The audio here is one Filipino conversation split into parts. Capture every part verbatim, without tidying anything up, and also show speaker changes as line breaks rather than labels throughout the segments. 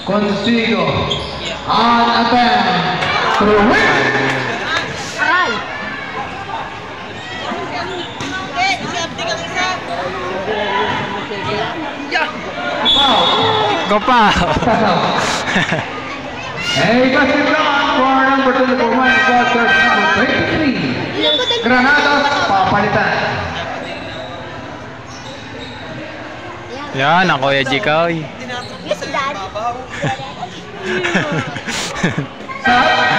Consigo on attempt to win.
Go pa.
Hey, basketball for number two, number one, quarter number twenty-three. Granados, papalitan.
Yan, ang Kuya Jikoy.
Sa?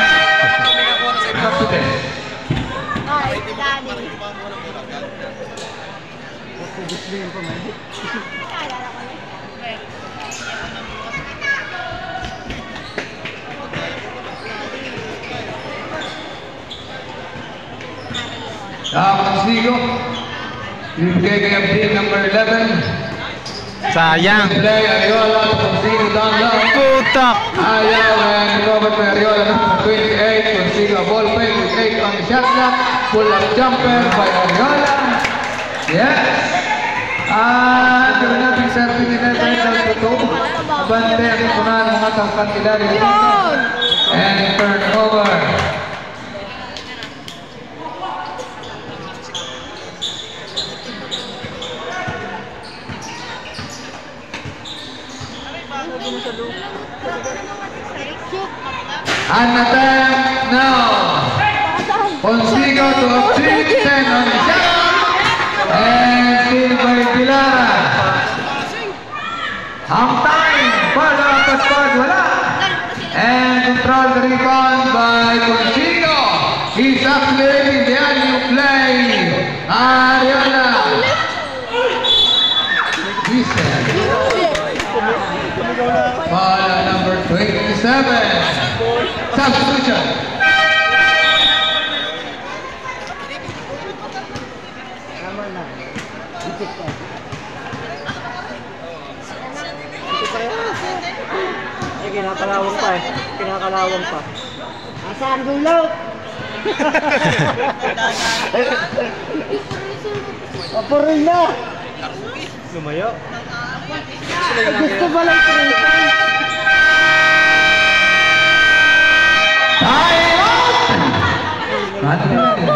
Consigo. Ibigay kay update number eleven.
Sayang.
Play Ariola, Consigo down low.
Putak.
Ayaw and Robert Ariola number twenty-eight. Consigo ball fake with eight on the shot clock. Pull up jumper by Ariola. Yes. Ah, gawin natin serving nila tayo sa tuto. Abante ang ipunan mga tangkat nila dito. And turn over. An attempt now. Consigo to obtain ten on the shot. And still by Pilara. Half time. Para paspad wala. And control the rebound by Consigo. He's actually the new play. Ariola. Ball number twenty-seven. Substitution.
Ay, kinakalawang pa eh. Kinakalawang pa. Asaan dulo? Papurin na! Lumayo. Gusto ba lang printan?
Time out!